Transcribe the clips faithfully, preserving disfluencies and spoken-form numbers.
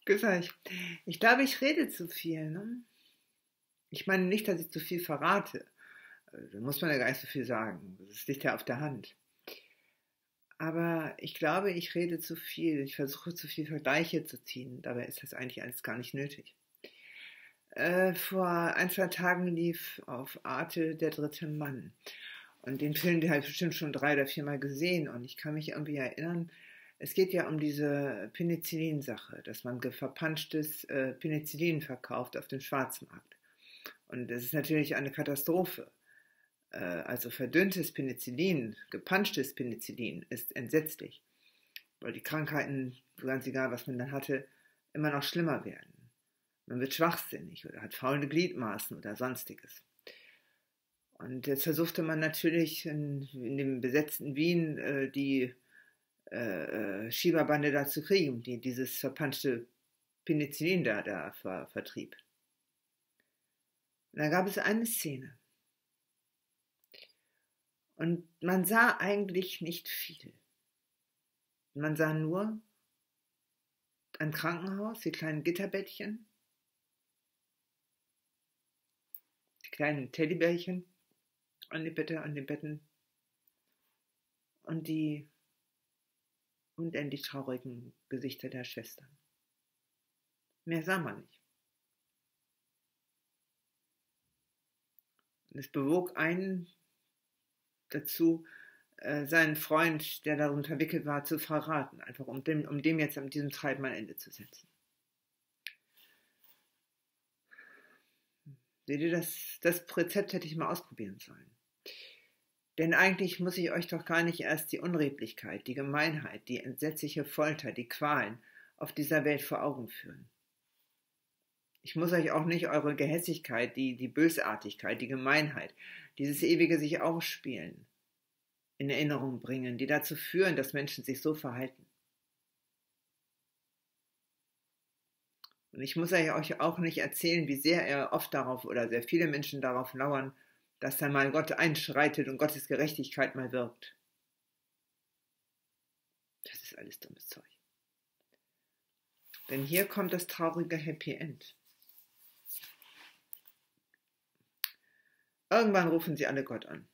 Grüß euch. Ich glaube, ich rede zu viel, ne? Ich meine nicht, dass ich zu viel verrate. Äh, Da muss man ja gar nicht so viel sagen. Das liegt ja auf der Hand. Aber ich glaube, ich rede zu viel. Ich versuche zu viel Vergleiche zu ziehen. Dabei ist das eigentlich alles gar nicht nötig. Äh, vor ein, zwei Tagen lief auf Arte Der dritte Mann. Und den Film, den habe ich bestimmt schon drei oder viermal gesehen. Und ich kann mich irgendwie erinnern, es geht ja um diese Penicillin-Sache, dass man verpanschtes äh, Penicillin verkauft auf dem Schwarzmarkt. Und das ist natürlich eine Katastrophe. Äh, also verdünntes Penicillin, gepanschtes Penicillin ist entsetzlich, weil die Krankheiten, ganz egal was man dann hatte, immer noch schlimmer werden. Man wird schwachsinnig oder hat faulende Gliedmaßen oder sonstiges. Und jetzt versuchte man natürlich in, in dem besetzten Wien äh, die äh, Schieberbande da zu kriegen, die dieses verpanschte Penicillin da, da ver, vertrieb. Und da gab es eine Szene. Und man sah eigentlich nicht viel. Man sah nur ein Krankenhaus, die kleinen Gitterbettchen, die kleinen Teddybärchen an den Betten, an den Betten und die unendlich traurigen Gesichter der Schwestern. Mehr sah man nicht. Und es bewog einen dazu, äh, seinen Freund, der darin verwickelt war, zu verraten, einfach um dem, um dem jetzt an diesem Treiben ein Ende zu setzen. Seht ihr, das, das Rezept hätte ich mal ausprobieren sollen. Denn eigentlich muss ich euch doch gar nicht erst die Unredlichkeit, die Gemeinheit, die entsetzliche Folter, die Qualen auf dieser Welt vor Augen führen. Ich muss euch auch nicht eure Gehässigkeit, die, die Bösartigkeit, die Gemeinheit, dieses ewige sich aufspielen, in Erinnerung bringen, die dazu führen, dass Menschen sich so verhalten. Und ich muss euch auch nicht erzählen, wie sehr er oft darauf oder sehr viele Menschen darauf lauern, dass dann mal Gott einschreitet und Gottes Gerechtigkeit mal wirkt. Das ist alles dummes Zeug. Denn hier kommt das traurige Happy End. Irgendwann rufen sie alle Gott an.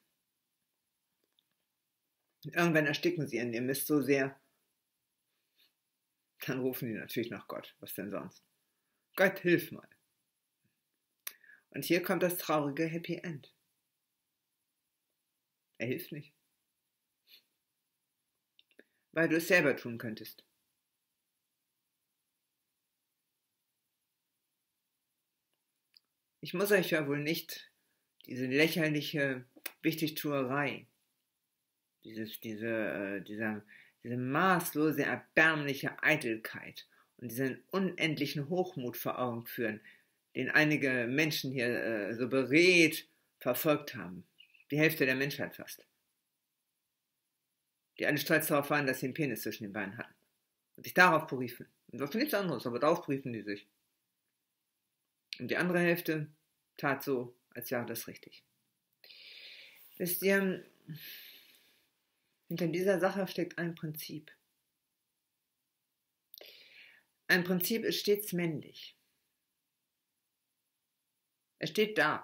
Irgendwann ersticken sie in dem Mist so sehr, dann rufen die natürlich nach Gott. Was denn sonst? Gott, hilf mal. Und hier kommt das traurige Happy End. Er hilft nicht. Weil du es selber tun könntest. Ich muss euch ja wohl nicht diese lächerliche Wichtigtuerei, dieses, diese, äh, dieser, diese maßlose, erbärmliche Eitelkeit und diesen unendlichen Hochmut vor Augen führen, den einige Menschen hier äh, so beredt verfolgt haben. Die Hälfte der Menschheit fast. Die alle stolz darauf waren, dass sie einen Penis zwischen den Beinen hatten. Und sich darauf beriefen. Und das ist nichts anderes, aber darauf beriefen die sich. Und die andere Hälfte tat so, als wäre das richtig. Wisst ihr, hinter dieser Sache steckt ein Prinzip. Ein Prinzip ist stets männlich. Es steht da.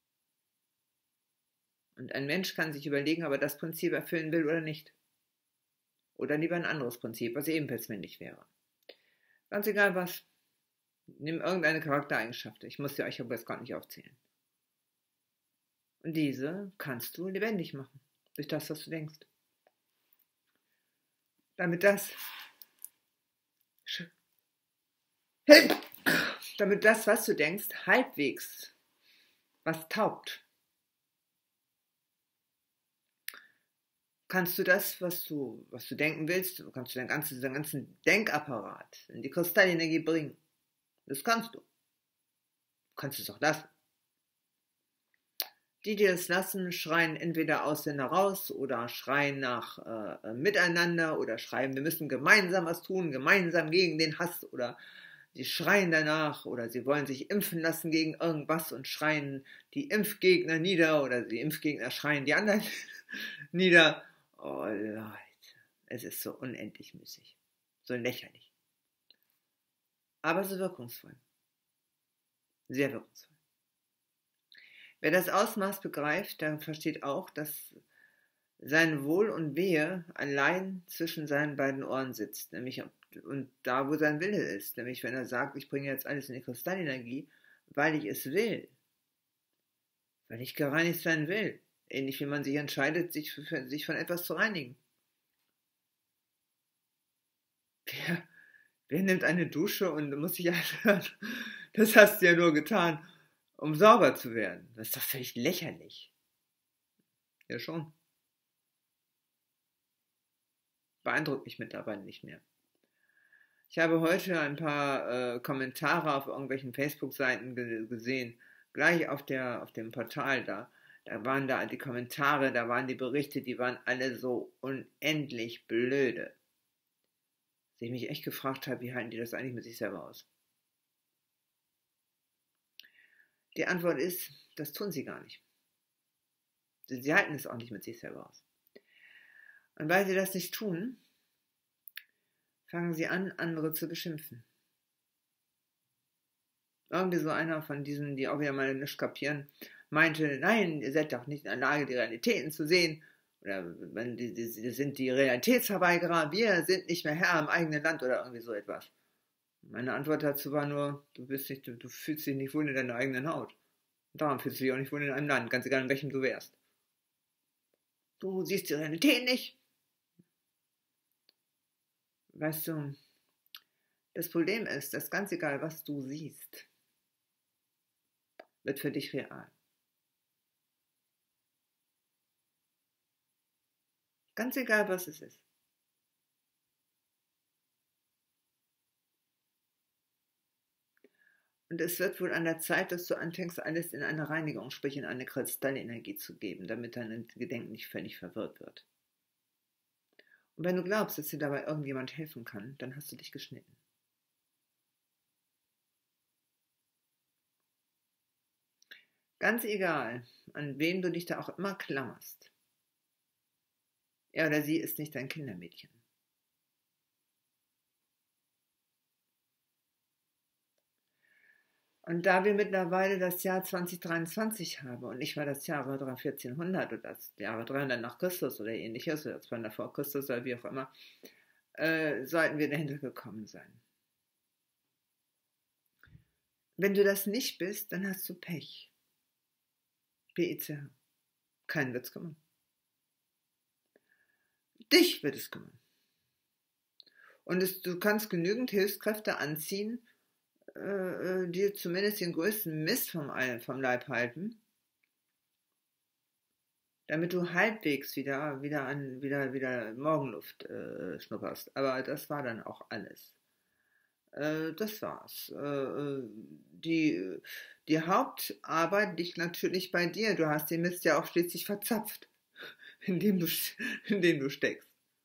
Und ein Mensch kann sich überlegen, ob er das Prinzip erfüllen will oder nicht. Oder lieber ein anderes Prinzip, was ebenfalls männlich wäre. Ganz egal was. Nimm irgendeine Charaktereigenschaft. Ich muss sie euch aber jetzt gar nicht aufzählen. Und diese kannst du lebendig machen. Durch das, was du denkst. Damit das... Damit das, was du denkst, halbwegs was taugt. Kannst du das, was du, was du denken willst, kannst du deinen ganzen, deinen ganzen Denkapparat in die Kristallenergie bringen. Das kannst du. Du kannst es auch lassen. Die, die es lassen, schreien entweder Ausländer raus oder schreien nach äh, Miteinander oder schreien, wir müssen gemeinsam was tun, gemeinsam gegen den Hass oder sie schreien danach oder sie wollen sich impfen lassen gegen irgendwas und schreien die Impfgegner nieder oder die Impfgegner schreien die anderen nieder. Oh Leute, es ist so unendlich müßig, so lächerlich. aber so wirkungsvoll. Sehr wirkungsvoll. Wer das Ausmaß begreift, der versteht auch, dass sein Wohl und Wehe allein zwischen seinen beiden Ohren sitzt, nämlich und da, wo sein Wille ist, nämlich wenn er sagt, ich bringe jetzt alles in die Kristallenergie, weil ich es will, weil ich gereinigt sein will, ähnlich wie man sich entscheidet, sich, für, sich von etwas zu reinigen. Wer, wer nimmt eine Dusche und muss sich anhören, das hast du ja nur getan, um sauber zu werden? Das ist doch völlig lächerlich. Ja schon. Beeindruckt mich mittlerweile nicht mehr. Ich habe heute ein paar äh, Kommentare auf irgendwelchen Facebook-Seiten ge- gesehen, gleich auf, der, auf dem Portal da. Da waren da die Kommentare, da waren die Berichte, die waren alle so unendlich blöde. Dass ich mich echt gefragt habe, wie halten die das eigentlich mit sich selber aus? Die Antwort ist, das tun sie gar nicht. Sie halten es auch nicht mit sich selber aus. Und weil sie das nicht tun, fangen sie an, andere zu beschimpfen. Irgendwie so einer von diesen, die auch wieder mal nichts kapieren, meinte, nein, ihr seid doch nicht in der Lage, die Realitäten zu sehen. Oder die, die, die sind die Realitätsverweigerer, wir sind nicht mehr Herr im eigenen Land oder irgendwie so etwas. Meine Antwort dazu war nur, du, bist nicht, du, du fühlst dich nicht wohl in deiner eigenen Haut. Und darum fühlst du dich auch nicht wohl in einem Land, ganz egal in welchem du wärst. Du siehst die Realität nicht. Weißt du, das Problem ist, dass ganz egal, was du siehst, wird für dich real. Ganz egal, was es ist. Und es wird wohl an der Zeit, dass du anfängst, alles in eine Reinigung, sprich in eine Kristallenergie zu geben, damit dein Gedenken nicht völlig verwirrt wird. Und wenn du glaubst, dass dir dabei irgendjemand helfen kann, dann hast du dich geschnitten. Ganz egal, an wen du dich da auch immer klammerst. Er oder sie ist nicht dein Kindermädchen. Und da wir mittlerweile das Jahr zwanzig dreiundzwanzig haben und nicht mal das Jahr vierzehnhundert oder das Jahre dreihundert nach Christus oder ähnliches oder zweihundert vor Christus oder wie auch immer, äh, sollten wir dahinter gekommen sein. Wenn du das nicht bist, dann hast du Pech. P I C H. Keinen wird es kümmern. Dich wird es kümmern. Und es, du kannst genügend Hilfskräfte anziehen, äh, dir zumindest den größten Mist vom, vom Leib halten, damit du halbwegs wieder, wieder, an, wieder, wieder Morgenluft äh, schnupperst. Aber das war dann auch alles. Äh, das war's. Äh, die, die Hauptarbeit liegt natürlich bei dir. Du hast den Mist ja auch schließlich verzapft, in dem du, in dem du steckst.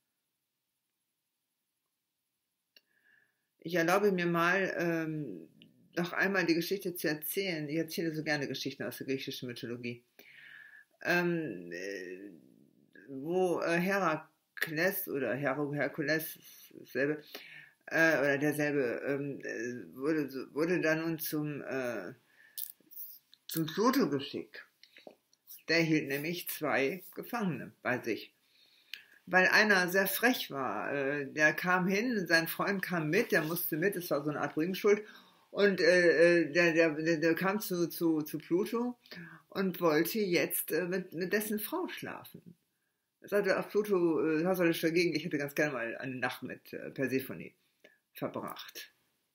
Ich erlaube mir mal, ähm, noch einmal die Geschichte zu erzählen. Ich erzähle so gerne Geschichten aus der griechischen Mythologie. Ähm, äh, wo äh, Herakles oder Her Herkules, dasselbe, äh, oder derselbe, ähm, wurde, wurde dann nun zum, äh, zum Pluto geschickt. Der hielt nämlich zwei Gefangene bei sich. Weil einer sehr frech war. Äh, der kam hin, sein Freund kam mit, der musste mit, es war so eine Art Bringschuld. Und äh, der, der, der kam zu, zu, zu Pluto und wollte jetzt äh, mit, mit dessen Frau schlafen. Er sagte, ach Pluto, äh, hast du nichts dagegen, ich hätte ganz gerne mal eine Nacht mit äh, Persephone verbracht.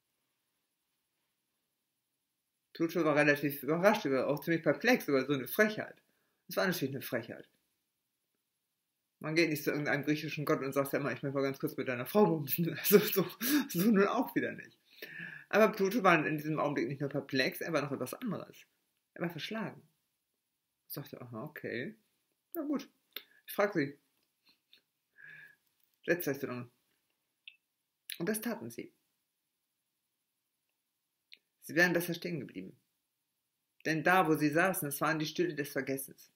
Pluto war relativ überrascht, aber auch ziemlich perplex über so eine Frechheit. Das war natürlich eine Frechheit. Man geht nicht zu irgendeinem griechischen Gott und sagt ja immer, ich möchte mal ganz kurz mit deiner Frau bumsen. Also so, so nun auch wieder nicht. Aber Pluto war in diesem Augenblick nicht nur perplex, er war noch etwas anderes. Er war verschlagen. Ich sagte, aha, okay. Na gut, ich frage sie. Setzt euch so lange. Und das taten sie. Sie wären besser stehen geblieben. Denn da, wo sie saßen, das waren die Stühle des Vergessens.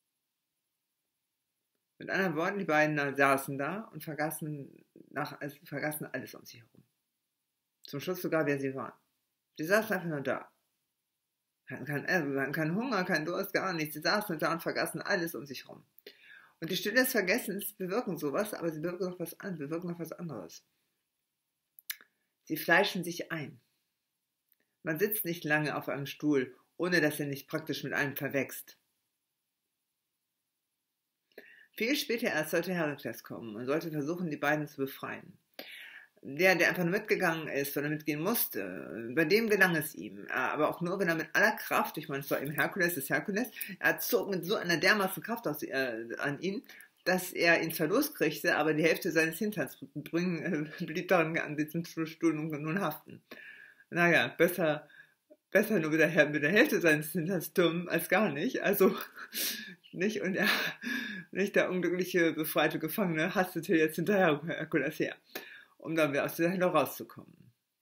Mit anderen Worten, die beiden saßen da und vergaßen, nach, also vergaßen alles um sich herum. Zum Schluss sogar, wer sie waren. Sie saßen einfach nur da. Hatten keinen, äh, keinen Hunger, keinen Durst, gar nichts. Sie saßen da und vergaßen alles um sich herum. Und die Stille des Vergessens bewirken sowas, aber sie bewirken noch was, an, bewirken noch was anderes. Sie fleischen sich ein. Man sitzt nicht lange auf einem Stuhl, ohne dass er nicht praktisch mit einem verwächst. Viel später erst sollte Herakles kommen und sollte versuchen, die beiden zu befreien. Der, der einfach nur mitgegangen ist, weil er mitgehen musste, bei dem gelang es ihm. Aber auch nur, wenn er mit aller Kraft, ich meine, es war eben Herkules, das Herkules, er zog mit so einer dermaßen Kraft aus, äh, an ihn, dass er ihn zwar loskriegte, aber die Hälfte seines Hinterns bringen, äh, blieb daran an diesem Stuhl nun, nun haften. Naja, besser, besser nur mit der, mit der Hälfte seines Hinterns dumm als gar nicht. Also, nicht? Und er, nicht der unglückliche, befreite Gefangene, hastete jetzt hinterher Herkules her, um dann wieder aus der Hölle rauszukommen.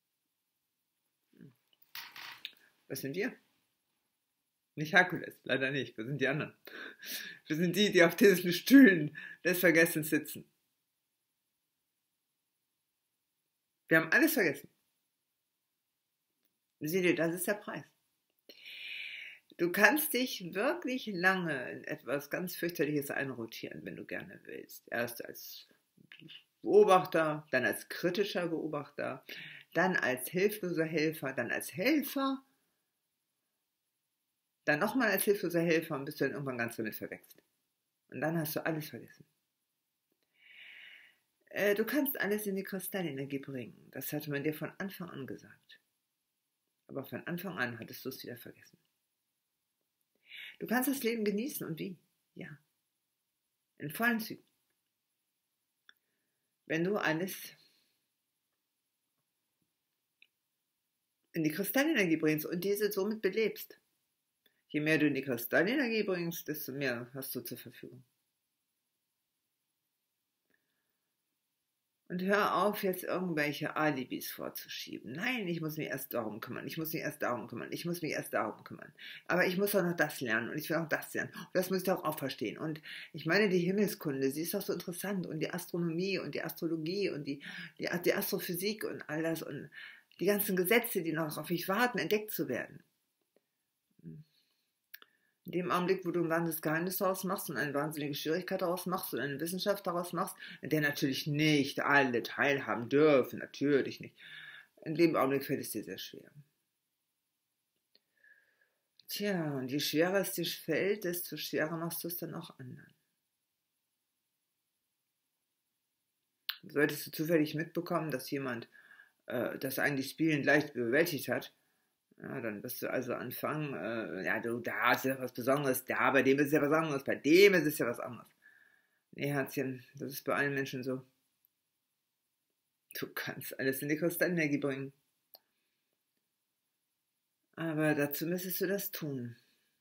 Was sind wir? Nicht Herkules, leider nicht. Wir sind die anderen. Wir sind die, die auf diesen Stühlen des Vergessens sitzen. Wir haben alles vergessen. Sieh dir, das ist der Preis. Du kannst dich wirklich lange in etwas ganz fürchterliches einrotieren, wenn du gerne willst. Erst als Beobachter, dann als kritischer Beobachter, dann als hilfloser Helfer, dann als Helfer, dann nochmal als hilfloser Helfer und bist du dann irgendwann ganz damit verwechselt. Und dann hast du alles vergessen. Äh, du kannst alles in die Kristallenergie bringen. Das hatte man dir von Anfang an gesagt. Aber von Anfang an hattest du es wieder vergessen. Du kannst das Leben genießen und wie? Ja. In vollen Zügen. Wenn du alles in die Kristallenergie bringst und diese somit belebst. Je mehr du in die Kristallenergie bringst, desto mehr hast du zur Verfügung. Und hör auf, jetzt irgendwelche Alibis vorzuschieben. Nein, ich muss mich erst darum kümmern. Ich muss mich erst darum kümmern. Ich muss mich erst darum kümmern. Aber ich muss auch noch das lernen und ich will auch das lernen. Und das muss ich auch, auch verstehen. Und ich meine, die Himmelskunde, sie ist doch so interessant. Und die Astronomie und die Astrologie und die, die, die Astrophysik und all das und die ganzen Gesetze, die noch auf mich warten, entdeckt zu werden. In dem Augenblick, wo du ein wahnsinniges Geheimnis daraus machst und eine wahnsinnige Schwierigkeit daraus machst und eine Wissenschaft daraus machst, in der natürlich nicht alle teilhaben dürfen, natürlich nicht. In dem Augenblick fällt es dir sehr schwer. Tja, und je schwerer es dir fällt, desto schwerer machst du es dann auch anderen. Solltest du zufällig mitbekommen, dass jemand äh, das eigentlich spielend leicht bewältigt hat, ja, dann wirst du also anfangen, äh, ja, du, da ist ja was Besonderes, da, bei dem ist es ja was anderes, bei dem ist es ja was anderes. Nee, Herzchen, das ist bei allen Menschen so. Du kannst alles in die Kristallenergie bringen. Aber dazu müsstest du das tun.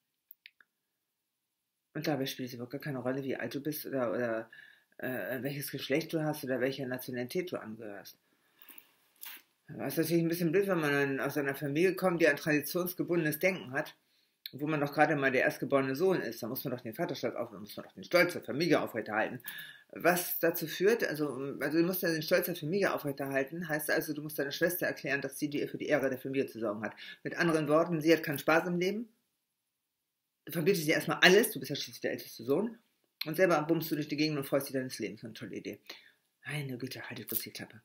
Und dabei spielt es überhaupt gar keine Rolle, wie alt du bist oder, oder äh, welches Geschlecht du hast oder welcher Nationalität du angehörst. Das ist natürlich ein bisschen blöd, wenn man dann aus einer Familie kommt, die ein traditionsgebundenes Denken hat, wo man doch gerade mal der erstgeborene Sohn ist. Da muss man doch den Vaterstolz aufhalten, muss man doch den Stolz der Familie aufrechterhalten. Was dazu führt, also, also du musst ja den Stolz der Familie aufrechterhalten, heißt also, du musst deiner Schwester erklären, dass sie dir für die Ehre der Familie zu sorgen hat. Mit anderen Worten, sie hat keinen Spaß im Leben. Du verbietest ihr erstmal alles, du bist ja schließlich der älteste Sohn, und selber bummst du durch die Gegend und freust dich deines Lebens. Eine tolle Idee. Meine Güte, haltet bloß die Klappe.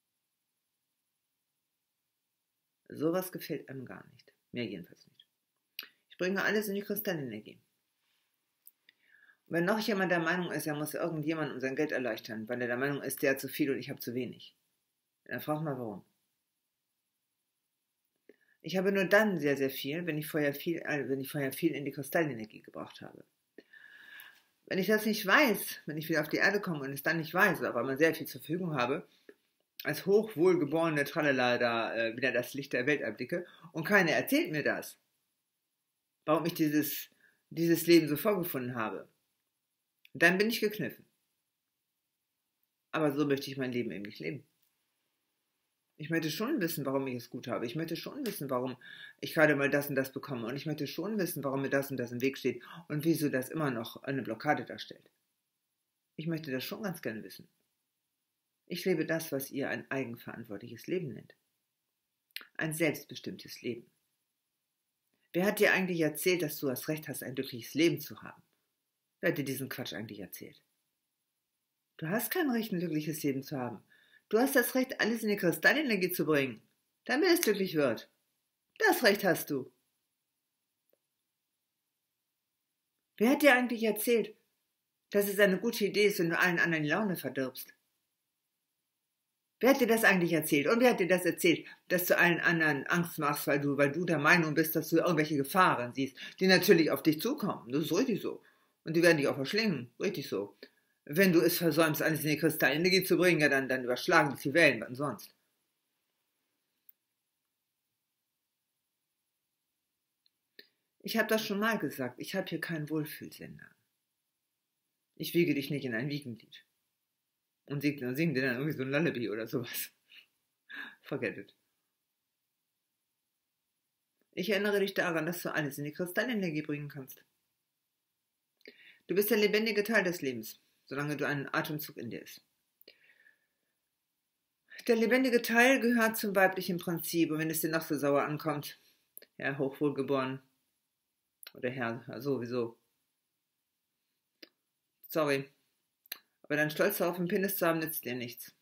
Sowas gefällt einem gar nicht. Mir jedenfalls nicht. Ich bringe alles in die Kristallenergie. Und wenn noch jemand der Meinung ist, er muss irgendjemand um sein Geld erleichtern, weil er der Meinung ist, der hat zu viel und ich habe zu wenig, dann frag mal warum. Ich habe nur dann sehr, sehr viel, wenn ich vorher viel, äh, wenn ich vorher viel in die Kristallenergie gebracht habe. Wenn ich das nicht weiß, wenn ich wieder auf die Erde komme und es dann nicht weiß, aber man sehr viel zur Verfügung habe, als hochwohlgeborene Tralala da äh, wieder das Licht der Welt erblicke und keiner erzählt mir das, warum ich dieses, dieses Leben so vorgefunden habe, dann bin ich gekniffen. Aber so möchte ich mein Leben eben nicht leben. Ich möchte schon wissen, warum ich es gut habe. Ich möchte schon wissen, warum ich gerade mal das und das bekomme. Und ich möchte schon wissen, warum mir das und das im Weg steht und wieso das immer noch eine Blockade darstellt. Ich möchte das schon ganz gerne wissen. Ich lebe das, was ihr ein eigenverantwortliches Leben nennt. ein selbstbestimmtes Leben. Wer hat dir eigentlich erzählt, dass du das Recht hast, ein glückliches Leben zu haben? Wer hat dir diesen Quatsch eigentlich erzählt? Du hast kein Recht, ein glückliches Leben zu haben. Du hast das Recht, alles in die Kristallenergie zu bringen, damit es glücklich wird. Das Recht hast du. Wer hat dir eigentlich erzählt, dass es eine gute Idee ist, wenn du allen anderen die Laune verdirbst? Wer hat dir das eigentlich erzählt? Und wer hat dir das erzählt, dass du allen anderen Angst machst, weil du, weil du der Meinung bist, dass du irgendwelche Gefahren siehst, die natürlich auf dich zukommen? Das ist richtig so. Und die werden dich auch verschlingen. Richtig so. Wenn du es versäumst, alles in die Kristallenergie zu bringen, ja, dann, dann überschlagen dich die Wellen, was sonst? Ich habe das schon mal gesagt, ich habe hier keinen Wohlfühlsender. Ich wiege dich nicht in ein Wiegenlied. Und singe dann sing dir dann irgendwie so ein Lullaby oder sowas. Forget it. Ich erinnere dich daran, dass du alles in die Kristallenergie bringen kannst. Du bist der lebendige Teil des Lebens, solange du einen Atemzug in dir ist. Der lebendige Teil gehört zum weiblichen Prinzip, und wenn es dir noch so sauer ankommt, Herr Hochwohlgeboren, oder Herr, sowieso. Sorry. Aber dein Stolz darauf, einen Penis zu haben, nützt dir nichts.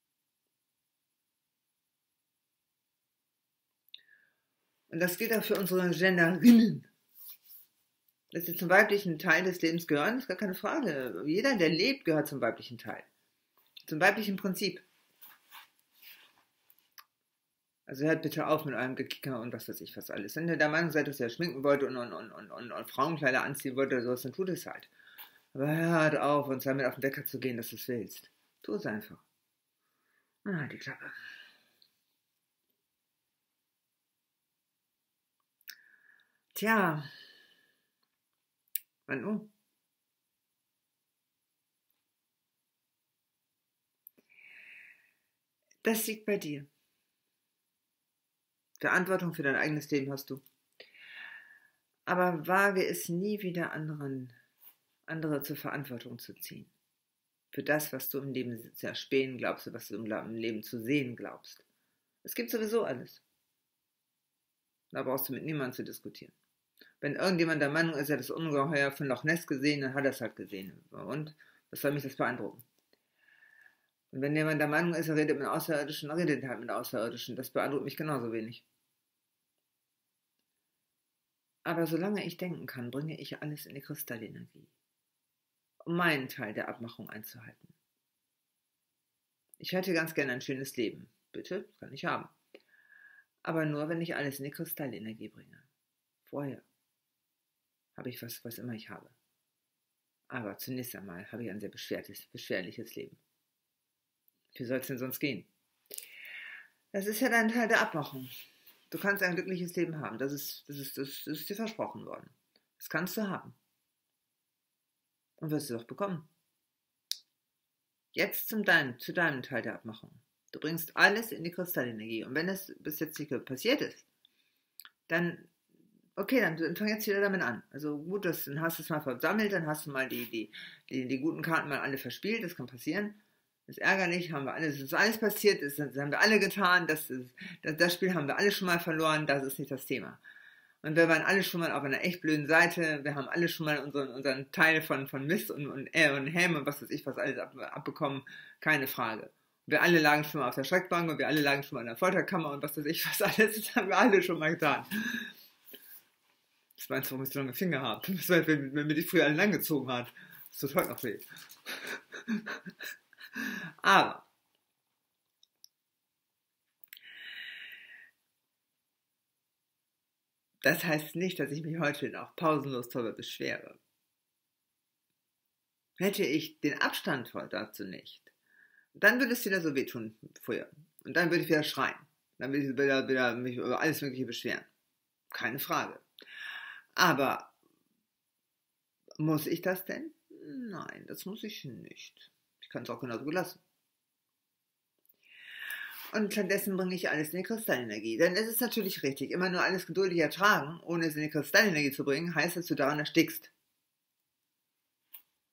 Und das gilt auch für unsere Genderinnen. Dass sie zum weiblichen Teil des Lebens gehören, ist gar keine Frage. Jeder, der lebt, gehört zum weiblichen Teil. Zum weiblichen Prinzip. Also hört bitte auf mit eurem Gekicker und was weiß ich was alles. Wenn ihr der Meinung seid, dass ihr schminken wollt und, und, und, und, und, und Frauenkleider anziehen wollt oder sowas, dann tut es halt. Aber hört auf, uns damit auf den Wecker zu gehen, dass du es willst. Tu es einfach. Und halt die Klappe. Tja. Wann nun? Das liegt bei dir. Verantwortung für dein eigenes Leben hast du. Aber wage es nie wieder anderen, andere zur Verantwortung zu ziehen. Für das, was du im Leben zu erspähen glaubst, was du im Leben zu sehen glaubst. Es gibt sowieso alles. Da brauchst du mit niemandem zu diskutieren. Wenn irgendjemand der Meinung ist, er hat das Ungeheuer von Loch Ness gesehen, dann hat er es halt gesehen. Und was soll mich das beeindrucken? Und wenn jemand der Meinung ist, er redet mit Außerirdischen, dann redet er halt mit Außerirdischen. Das beeindruckt mich genauso wenig. Aber solange ich denken kann, bringe ich alles in die Kristallenergie, um meinen Teil der Abmachung einzuhalten. Ich hätte ganz gerne ein schönes Leben. Bitte, das kann ich haben. Aber nur, wenn ich alles in die Kristallenergie bringe. Vorher habe ich was, was immer ich habe. Aber zunächst einmal habe ich ein sehr beschwerliches, beschwerliches Leben. Wie soll es denn sonst gehen? Das ist ja dein Teil der Abmachung. Du kannst ein glückliches Leben haben. Das ist, das ist, das, das ist dir versprochen worden. Das kannst du haben. Und wirst du doch bekommen. Jetzt zum dein, zu deinem Teil der Abmachung. Du bringst alles in die Kristallenergie. Und wenn es bis jetzt nicht passiert ist, dann, okay, dann, dann fang jetzt wieder damit an. Also gut, das, dann hast du es mal versammelt, dann hast du mal die, die, die, die guten Karten mal alle verspielt. Das kann passieren. Das ist ärgerlich, haben wir alles, das ist alles passiert, das, das haben wir alle getan, das, ist, das, das Spiel haben wir alle schon mal verloren, das ist nicht das Thema. Und wir waren alle schon mal auf einer echt blöden Seite, wir haben alle schon mal unseren, unseren Teil von, von Mist und, und, äh, und Häm und was weiß ich, was alles ab, abbekommen, keine Frage. Wir alle lagen schon mal auf der Schreckbank und wir alle lagen schon mal in der Folterkammer und was weiß ich, was alles, das haben wir alle schon mal getan. Das meinst du, warum ich so lange Finger habe? Das war, wenn, wenn mir die früher alle langgezogen hat. Das tut heute noch weh. Aber das heißt nicht, dass ich mich heute noch pausenlos darüber beschwere. Hätte ich den Abstand dazu nicht, dann würde es wieder so wehtun früher. Und dann würde ich wieder schreien. Dann würde ich wieder, wieder mich über alles Mögliche beschweren. Keine Frage. Aber muss ich das denn? Nein, das muss ich nicht. Ich kann es auch genauso lassen. Und stattdessen bringe ich alles in die Kristallenergie. Denn es ist natürlich richtig, immer nur alles geduldig ertragen, ohne es in die Kristallenergie zu bringen, heißt, dass du daran erstickst.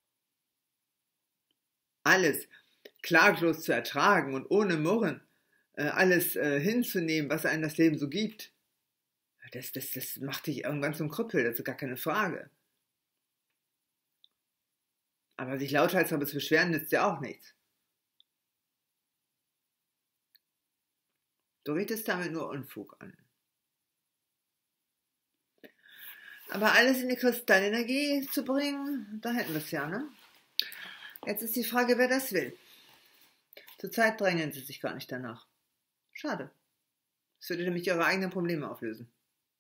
Alles klaglos zu ertragen und ohne Murren äh, alles äh, hinzunehmen, was einem das Leben so gibt, das, das, das macht dich irgendwann zum Krüppel, das ist gar keine Frage. Aber sich lauthals darüber zu beschweren, nützt ja auch nichts. Du richtest damit nur Unfug an. Aber alles in die Kristallenergie zu bringen, da hätten wir es ja, ne? Jetzt ist die Frage, wer das will. Zurzeit drängen sie sich gar nicht danach. Schade. Das würde nämlich ihre eigenen Probleme auflösen.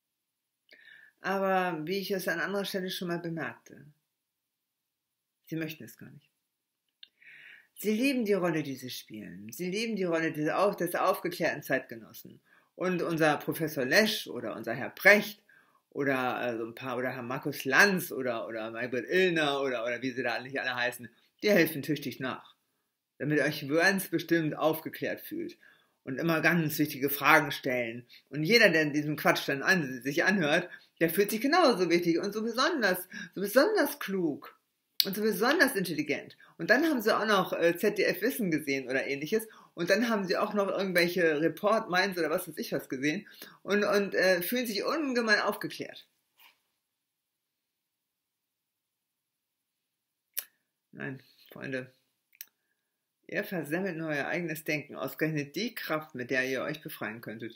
Aber wie ich es an anderer Stelle schon mal bemerkte, sie möchten es gar nicht. Sie lieben die Rolle, die sie spielen. Sie lieben die Rolle des, des aufgeklärten Zeitgenossen. Und unser Professor Lesch oder unser Herr Precht oder also ein paar oder Herr Markus Lanz oder, oder Maybrit Illner oder, oder wie sie da nicht alle heißen, die helfen tüchtig nach. Damit ihr euch ganz bestimmt aufgeklärt fühlt. Und immer ganz wichtige Fragen stellen. Und jeder, der diesen Quatsch dann an, sich anhört, der fühlt sich genauso wichtig und so besonders, so besonders klug und so besonders intelligent. Und dann haben sie auch noch äh, Z D F Wissen gesehen oder ähnliches. Und dann haben sie auch noch irgendwelche Report Minds oder was weiß ich was gesehen und, und äh, fühlen sich ungemein aufgeklärt. Nein, Freunde. Ihr versemmelt nur euer eigenes Denken, ausgerechnet die Kraft, mit der ihr euch befreien könntet.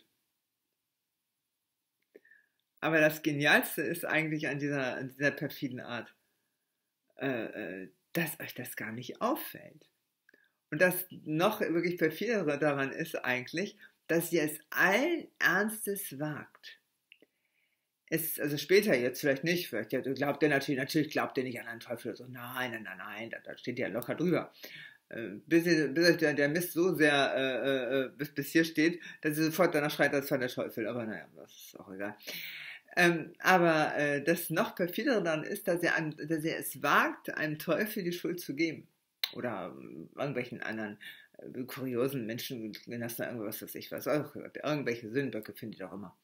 Aber das Genialste ist eigentlich an dieser, an dieser perfiden Art, äh, dass euch das gar nicht auffällt. Und das noch wirklich perfidere daran ist eigentlich, dass ihr es allen Ernstes wagt. Es, also später jetzt vielleicht nicht, vielleicht ja, glaubt ihr natürlich, natürlich glaubt ihr nicht an einen Teufel, so nein, nein, nein, nein, da, da steht ja locker drüber. Bis, bis der, der Mist so sehr äh, bis, bis hier steht, dass sie sofort danach schreit, das war der Teufel. Aber naja, das ist auch egal. Ähm, aber äh, das noch perfidere dann ist, dass er, einem, dass er es wagt, einem Teufel die Schuld zu geben. Oder ähm, irgendwelchen anderen äh, kuriosen Menschen, wenn das da irgendwas, was ich weiß, auch, irgendwelche Sündenböcke finde ich auch immer.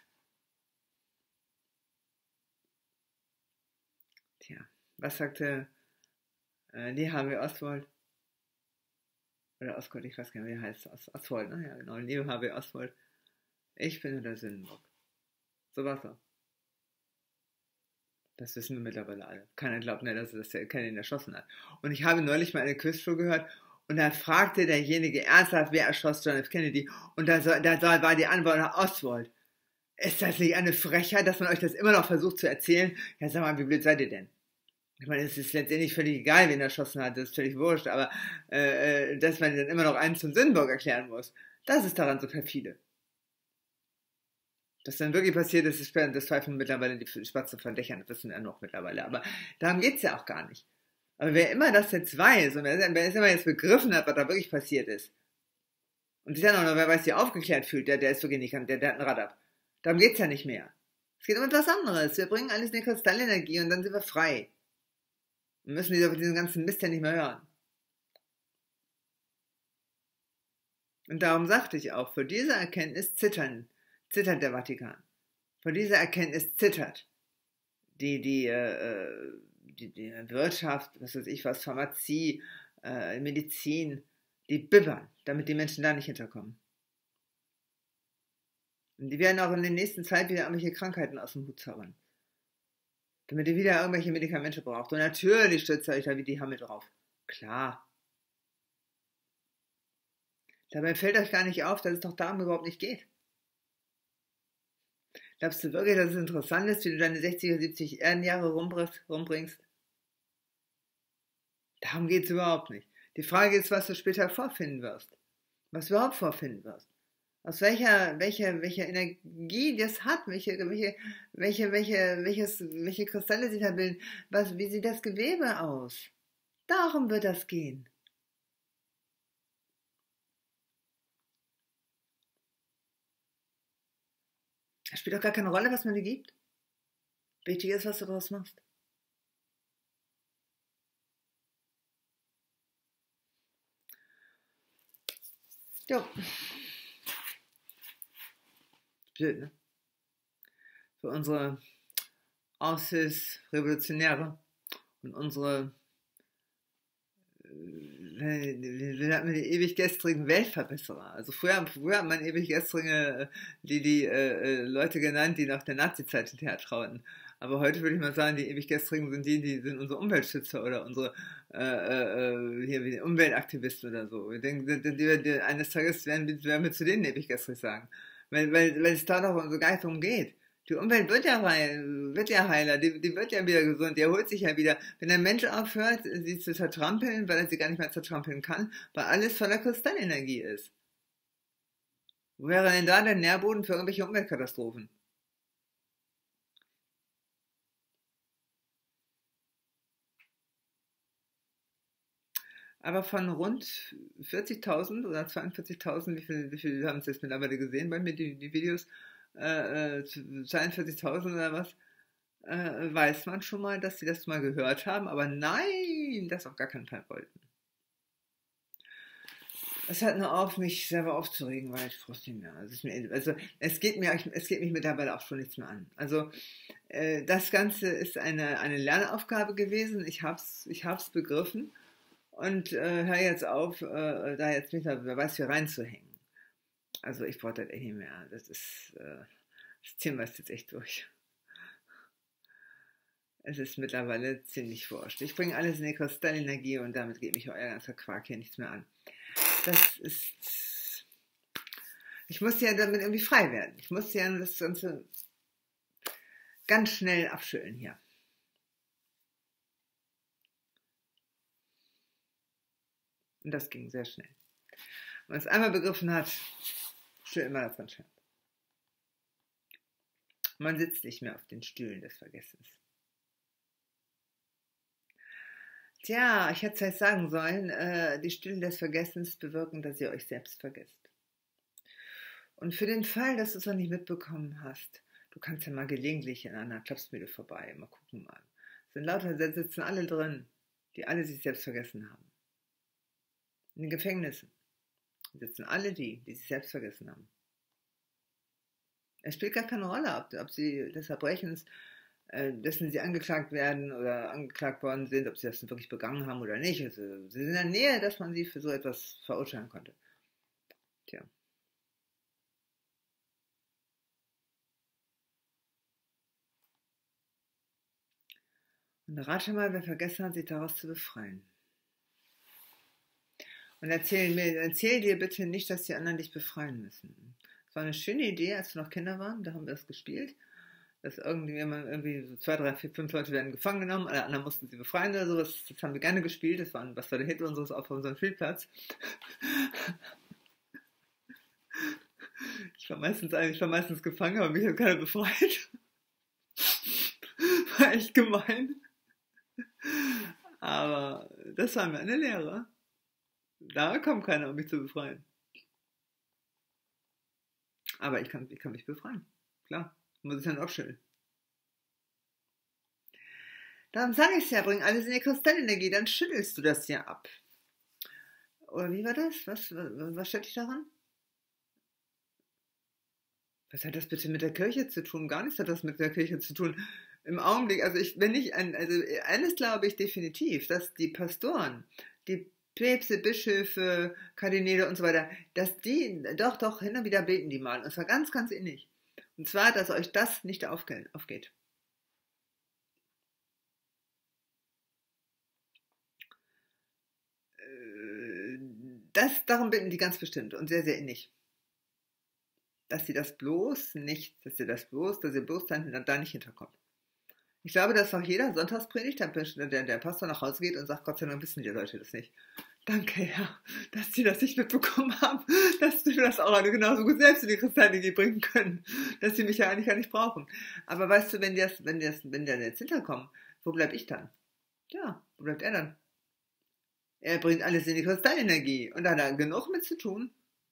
Tja, was sagte äh, Lee Harvey Oswald? Oder Oswald, ich weiß gar nicht, wie er heißt. Os Oswald, ne? Ja, genau. Lee Harvey Oswald. Ich bin nur der Sündenbock. So war's auch. Das wissen wir mittlerweile alle. Keiner glaubt mehr, dass er das Kennedy erschossen hat. Und ich habe neulich mal eine Quizshow gehört und da fragte derjenige ernsthaft, wer erschoss John F. Kennedy? Und da, da war die Antwort Oswald. Ist das nicht eine Frechheit, dass man euch das immer noch versucht zu erzählen? Ja, sag mal, wie blöd seid ihr denn? Ich meine, es ist letztendlich völlig egal, wen er erschossen hat, das ist völlig wurscht, aber äh, dass man dann immer noch einen zum Sündenbock erklären muss, das ist daran so perfide. Was dann wirklich passiert ist, das zweifeln mittlerweile die schwarzen Verdächern, das wissen wir ja noch mittlerweile, aber darum geht es ja auch gar nicht. Aber wer immer das jetzt weiß und wer, wer immer jetzt begriffen hat, was da wirklich passiert ist, und sich dann auch noch, wer weiß, sich aufgeklärt fühlt, der, der ist wirklich nicht, der, der hat ein Rad ab. Darum geht es ja nicht mehr. Es geht um etwas anderes. Wir bringen alles in die Kristallenergie und dann sind wir frei. Wir müssen diesen ganzen Mist ja nicht mehr hören. Und darum sagte ich auch, vor dieser Erkenntnis zittern, zittert der Vatikan. Vor dieser Erkenntnis zittert die, die, äh, die, die Wirtschaft, was weiß ich was, Pharmazie, äh, Medizin, die bibbern, damit die Menschen da nicht hinterkommen. Und die werden auch in der nächsten Zeit wieder irgendwelche Krankheiten aus dem Hut zaubern. Damit ihr wieder irgendwelche Medikamente braucht. Und natürlich stürzt ihr euch da wie die Hammel drauf. Klar. Dabei fällt euch gar nicht auf, dass es doch darum überhaupt nicht geht. Glaubst du wirklich, dass es interessant ist, wie du deine sechzig oder siebzig Erdenjahre rumbringst? Darum geht es überhaupt nicht. Die Frage ist, was du später vorfinden wirst. Was du überhaupt vorfinden wirst. Aus welcher, welcher, welcher Energie das hat, welche, welche, welche, welche, welches, welche Kristalle sich da bilden, was, wie sieht das Gewebe aus? Darum wird das gehen. Es spielt doch gar keine Rolle, was man dir gibt. Wichtig ist, was du daraus machst. Jo. Blöd, ne? Für unsere Aushilfsrevolutionäre und unsere äh, wir hatten die ewig gestrigen Weltverbesserer. Also früher, früher hat man ewig gestrige, die, die äh, äh, Leute genannt, die nach der Nazi-Zeit hinterher trauten. Aber heute würde ich mal sagen, die ewig gestrigen sind die, die sind unsere Umweltschützer oder unsere äh, äh, äh, hier wie die Umweltaktivisten oder so. Ich denke, die, die, die, eines Tages werden, wir- werden wir zu denen ewig gestrig sagen. Weil, weil, weil es da doch so gar nicht darum geht. Die Umwelt wird ja heil, wird ja heiler, die, die wird ja wieder gesund, die erholt sich ja wieder. Wenn der Mensch aufhört, sie zu zertrampeln, weil er sie gar nicht mehr zertrampeln kann, weil alles voller Kristallenergie ist. Wo wäre denn da der Nährboden für irgendwelche Umweltkatastrophen? Aber von rund vierzigtausend oder zweiundvierzigtausend, wie viel, wie viel haben es jetzt mittlerweile gesehen bei mir, die, die Videos, äh, äh, zweiundvierzigtausend oder was, äh, weiß man schon mal, dass sie das mal gehört haben, aber nein, das auf gar keinen Fall wollten. Es hört nur auf, mich selber aufzuregen, weil ich brauch's nicht mehr. Also, es ist mir, also es geht mir, es geht mich mittlerweile auch schon nichts mehr an. Also äh, das Ganze ist eine, eine Lernaufgabe gewesen. Ich hab's, ich hab's begriffen und äh, höre jetzt auf, äh, da jetzt mich da, wer weiß, wie reinzuhängen. Also ich brauche das echt nicht mehr. Das ist, äh, das ziehen wir jetzt echt durch. Es ist mittlerweile ziemlich wurscht. Ich bringe alles in die Kristallenergie und damit geht mich euer ganzer Quark hier nichts mehr an. Das ist. Ich musste ja damit irgendwie frei werden. Ich musste ja das Ganze ganz schnell abschütteln hier. Und das ging sehr schnell. Wenn man es einmal begriffen hat, schüttelt man das ganz schnell. Man sitzt nicht mehr auf den Stühlen des Vergessens. Tja, ich hätte es vielleicht sagen sollen, äh, die Stühle des Vergessens bewirken, dass ihr euch selbst vergesst. Und für den Fall, dass du es noch nicht mitbekommen hast, du kannst ja mal gelegentlich in einer Klapsmühle vorbei, mal gucken mal. Es sind lauter, da sitzen alle drin, die alle sich selbst vergessen haben. In den Gefängnissen sitzen alle die, die sich selbst vergessen haben. Es spielt gar keine Rolle, ob, ob sie des Verbrechens, äh, dessen sie angeklagt werden oder angeklagt worden sind, ob sie das wirklich begangen haben oder nicht. Also, sie sind in der Nähe, dass man sie für so etwas verurteilen konnte. Tja. Und rate mal, wer vergessen hat, sich daraus zu befreien. Und erzähl, mir, erzähl dir bitte nicht, dass die anderen dich befreien müssen. Das war eine schöne Idee, als wir noch Kinder waren, da haben wir das gespielt. Dass irgendwie, irgendwie so zwei, drei, vier, fünf Leute werden gefangen genommen, alle anderen mussten sie befreien oder so. Das, das haben wir gerne gespielt. Das war, was war der Hit unseres auf unserem Spielplatz. Ich war meistens, ich war meistens gefangen, aber mich hat keiner befreit. War echt gemein. Aber das war mir eine Lehre. Da kommt keiner, um mich zu befreien. Aber ich kann, ich kann mich befreien. Klar, muss ich dann auch schütteln. Darum sage ich es ja, bring alles in die Kristallenergie, dann schüttelst du das ja ab. Oder wie war das? Was, was, was stört dich daran? Was hat das bitte mit der Kirche zu tun? Gar nichts hat das mit der Kirche zu tun. Im Augenblick, also ich, wenn ich, ein, also eines glaube ich definitiv, dass die Pastoren, die Päpste, Bischöfe, Kardinäle und so weiter, dass die, doch, doch, hin und wieder beten die mal. Und zwar ganz, ganz innig. Und zwar, dass euch das nicht aufgeht. Das, darum bitten die ganz bestimmt und sehr, sehr innig. Dass sie das bloß nicht, dass ihr das bloß, dass ihr bloß dann da nicht hinterkommt. Ich glaube, dass auch jeder Sonntagspredigt, der, der, der Pastor nach Hause geht und sagt, Gott sei Dank wissen die Leute das nicht. Danke, Herr, dass sie das nicht mitbekommen haben, dass sie das auch alle genauso gut selbst in die Kristallenergie bringen können, dass sie mich ja eigentlich gar nicht brauchen. Aber weißt du, wenn die, das, wenn die, das, wenn die jetzt hinterkommen, wo bleib ich dann? Ja, wo bleibt er dann? Er bringt alles in die Kristallenergie und da hat er genug mit zu tun.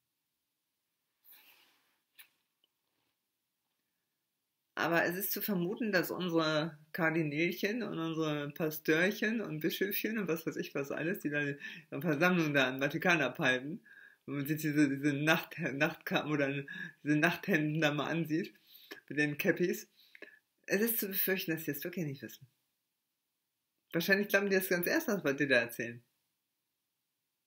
Aber es ist zu vermuten, dass unsere Kardinälchen und unsere Pastörchen und Bischöfchen und was weiß ich was alles, die da eine Versammlung da im Vatikan abhalten, wenn man sich diese, diese Nacht, Nachtkappen oder diese Nachthemden da mal ansieht, mit den Cappies, es ist zu befürchten, dass sie das wirklich nicht wissen. Wahrscheinlich glauben die das ganz erst, was die da erzählen.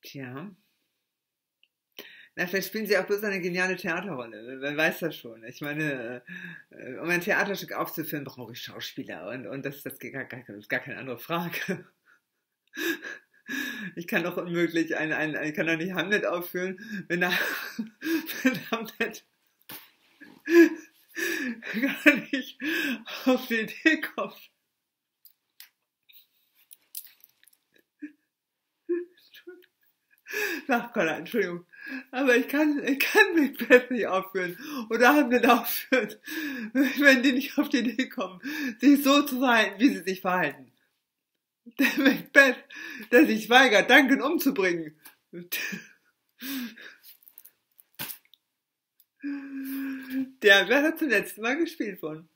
Tja. Na, vielleicht spielen sie auch bloß eine geniale Theaterrolle. Wer weiß das schon. Ich meine, äh, um ein Theaterstück aufzuführen, brauche ich Schauspieler. Und, und das, das, ist gar, gar, das ist gar keine andere Frage. Ich kann doch unmöglich ein, ein, ich kann doch nicht Hamlet aufführen, wenn, da, wenn Hamlet gar nicht auf die Idee kommt. Nachkoller, Entschuldigung. Aber ich kann, ich kann Macbeth nicht aufführen oder Hamlet aufführen, wenn die nicht auf die Idee kommen, sich so zu verhalten, wie sie sich verhalten. Der Macbeth, der sich weigert, Duncan umzubringen. Der wäre zum letzten Mal gespielt worden.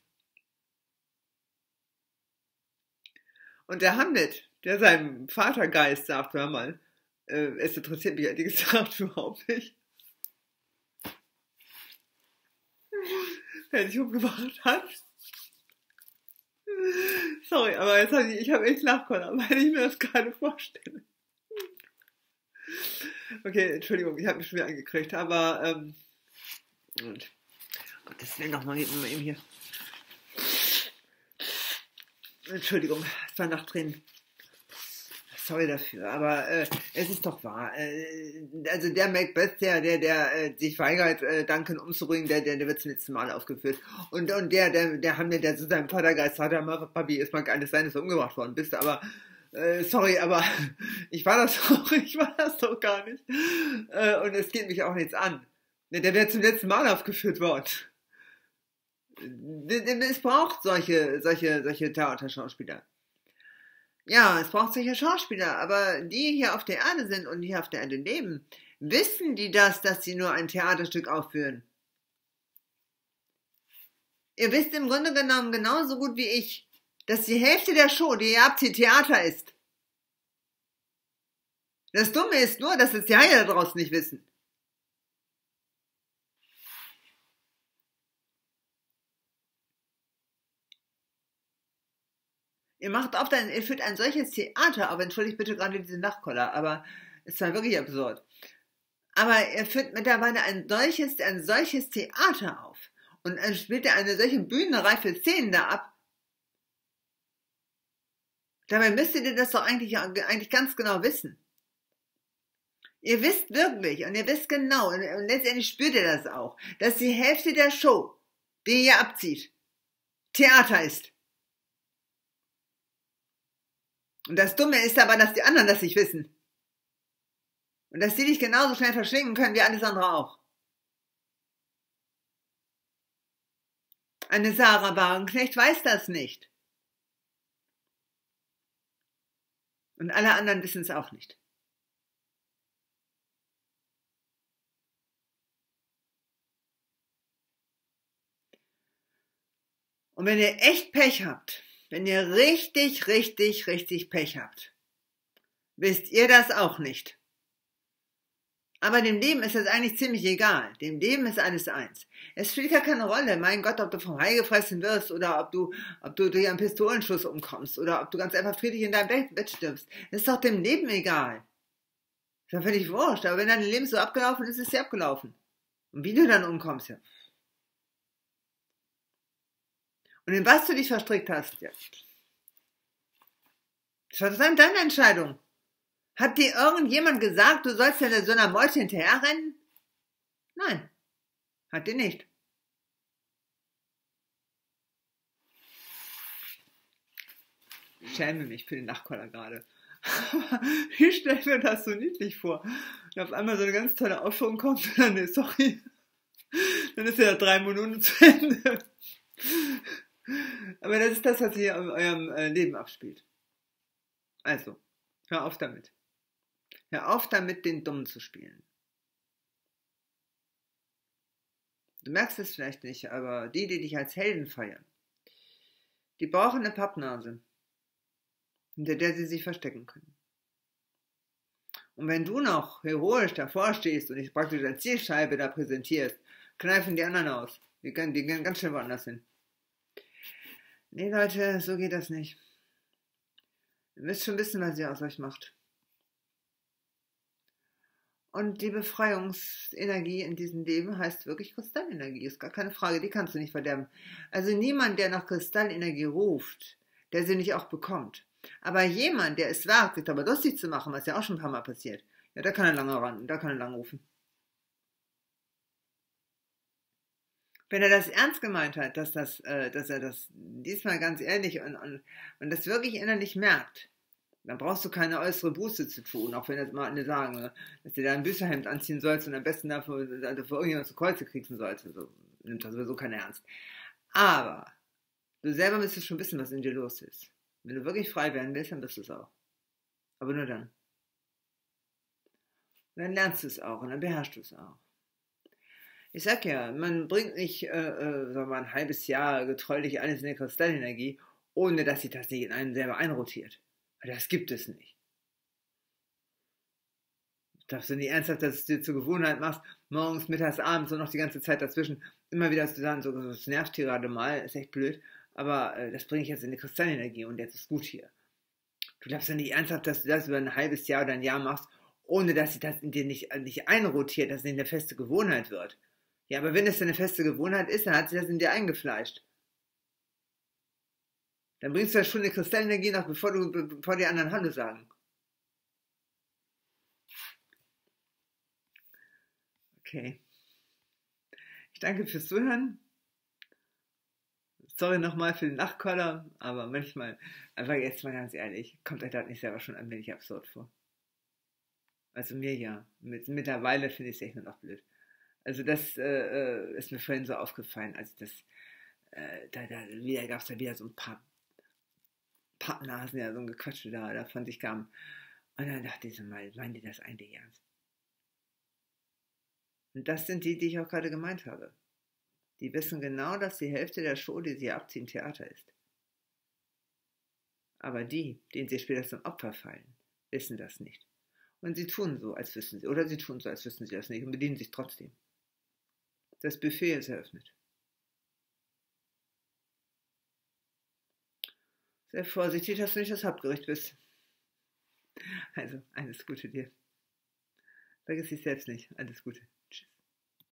Und der Hamlet, der seinem Vatergeist sagt, hör mal, äh, es interessiert mich ehrlich gesagt überhaupt nicht. Wer sich umgebracht hat. Sorry, aber jetzt hab ich, ich habe echt Lachkoller, weil ich mir das gerade vorstelle. Okay, Entschuldigung, ich habe mich schon wieder angekriegt, aber ähm, und, Gottes Willen, nochmal eben hier. Entschuldigung, es war nach Tränen. Sorry dafür, aber äh, es ist doch wahr. Äh, also der Macbeth, der, der, der äh, sich weigert, äh, Duncan umzubringen, der, der, der wird zum letzten Mal aufgeführt. Und, und der, der, der Hamlet, der zu seinem Vatergeist sagt, Papi, es mag alles sein, dass du umgebracht worden bist, aber äh, sorry, aber ich war das doch, ich war das doch gar nicht. Äh, und es geht mich auch nichts an. Der wäre zum letzten Mal aufgeführt worden. Es braucht solche, solche, solche Theaterschauspieler. Ja, es braucht solche Schauspieler, aber die hier auf der Erde sind und hier auf der Erde leben, wissen die das, dass sie nur ein Theaterstück aufführen? Ihr wisst im Grunde genommen genauso gut wie ich, dass die Hälfte der Show, die ihr abzieht, Theater ist. Das Dumme ist nur, dass es die Haie da draußen nicht wissen. Ihr macht oft ein, ihr führt ein solches Theater, aber entschuldigt bitte gerade diese Nachkoller, aber es war wirklich absurd. Aber ihr führt mittlerweile ein solches, ein solches Theater auf und dann spielt ihr eine solche bühnenreife Szenen da ab. Dabei müsstet ihr das doch eigentlich, eigentlich ganz genau wissen. Ihr wisst wirklich und ihr wisst genau und letztendlich spürt ihr das auch, dass die Hälfte der Show, die ihr hier abzieht, Theater ist. Und das Dumme ist aber, dass die anderen das nicht wissen. Und dass die dich genauso schnell verschlingen können wie alles andere auch. Eine Sarah Wagenknecht weiß das nicht. Und alle anderen wissen es auch nicht. Und wenn ihr echt Pech habt, wenn ihr richtig, richtig, richtig Pech habt, wisst ihr das auch nicht. Aber dem Leben ist das eigentlich ziemlich egal. Dem Leben ist alles eins. Es spielt gar keine Rolle, mein Gott, ob du vom Hai gefressen wirst oder ob du, ob du durch einen Pistolenschuss umkommst oder ob du ganz einfach friedlich in deinem Bett, Bett stirbst. Das ist doch dem Leben egal. Ist doch völlig wurscht. Aber wenn dein Leben so abgelaufen ist, ist es ja abgelaufen. Und wie du dann umkommst, ja. Und in was du dich verstrickt hast, ja. Das war dann deine Entscheidung. Hat dir irgendjemand gesagt, du sollst ja so einer Meute hinterherrennen? Nein, hat dir nicht. Ich schäme mich für den Nachkoller gerade. Ich stelle mir das so niedlich vor. Und auf einmal so eine ganz tolle Aufführung kommt und dann, nee, sorry, dann ist ja drei Minuten zu Ende. Aber das ist das, was hier in eurem Leben abspielt. Also, hör auf damit. Hör auf damit, den Dummen zu spielen. Du merkst es vielleicht nicht, aber die, die dich als Helden feiern, die brauchen eine Pappnase, hinter der sie sich verstecken können. Und wenn du noch heroisch davor stehst und dich praktisch als Zielscheibe da präsentierst, kneifen die anderen aus. Die gehen, die gehen ganz schnell woanders hin. Nee, Leute, so geht das nicht. Ihr müsst schon wissen, was ihr aus euch macht. Und die Befreiungsenergie in diesem Leben heißt wirklich Kristallenergie. Ist gar keine Frage, die kannst du nicht verderben. Also niemand, der nach Kristallenergie ruft, der sie nicht auch bekommt. Aber jemand, der es wagt, sich dabei lustig zu machen, was ja auch schon ein paar Mal passiert, ja, da kann er lange ran, da kann er lange rufen. Wenn er das ernst gemeint hat, dass, das, äh, dass er das diesmal ganz ehrlich und, und, und das wirklich innerlich merkt, dann brauchst du keine äußere Buße zu tun, auch wenn jetzt mal alle sagen, ne, dass du da ein Büßerhemd anziehen sollst und am besten dafür, dafür irgendjemand zu Kreuze kriegst sollst. Also, nimmt das sowieso keiner ernst. Aber du selber müsstest schon wissen, was in dir los ist. Wenn du wirklich frei werden willst, dann bist du es auch. Aber nur dann. Und dann lernst du es auch und dann beherrschst du es auch. Ich sag ja, man bringt nicht, äh, äh, sagen wir mal, ein halbes Jahr getreulich alles in der Kristallenergie, ohne dass sich das nicht in einen selber einrotiert. Das gibt es nicht. Darfst du nicht ernsthaft, dass du es dir zur Gewohnheit machst, morgens, mittags, abends und noch die ganze Zeit dazwischen, immer wieder zu sagen, so, das nervt hier gerade mal, ist echt blöd, aber äh, das bringe ich jetzt in die Kristallenergie und jetzt ist gut hier. Du darfst ja nicht ernsthaft, dass du das über ein halbes Jahr oder ein Jahr machst, ohne dass sich das in dir nicht, nicht einrotiert, dass es nicht eine feste Gewohnheit wird. Ja, aber wenn es eine feste Gewohnheit ist, dann hat sich das in dir eingefleischt. Dann bringst du ja schon eine Kristallenergie nach, bevor, du, bevor die anderen Hallo sagen. Okay. Ich danke fürs Zuhören. Sorry nochmal für den Nachkoller, aber manchmal, einfach jetzt mal ganz ehrlich, kommt euch das nicht selber schon ein wenig absurd vor. Also mir ja. Mit, mittlerweile finde ich es echt nur noch blöd. Also das äh, ist mir vorhin so aufgefallen, als ich das, äh, da, da wieder gab es da wieder so ein paar Pappnasen, ja, so ein Gequatsche da, da von sich kam. Und dann dachte ich so mal, meinen die das eigentlich ernst? Und das sind die, die ich auch gerade gemeint habe. Die wissen genau, dass die Hälfte der Show, die sie abziehen, Theater ist. Aber die, denen sie später zum Opfer fallen, wissen das nicht. Und sie tun so, als wüssten sie, oder sie tun so, als wüssten sie das nicht und bedienen sich trotzdem. Das Buffet ist eröffnet. Sei vorsichtig, dass du nicht das Hauptgericht bist. Also, alles Gute dir. Vergiss dich selbst nicht. Alles Gute. Tschüss.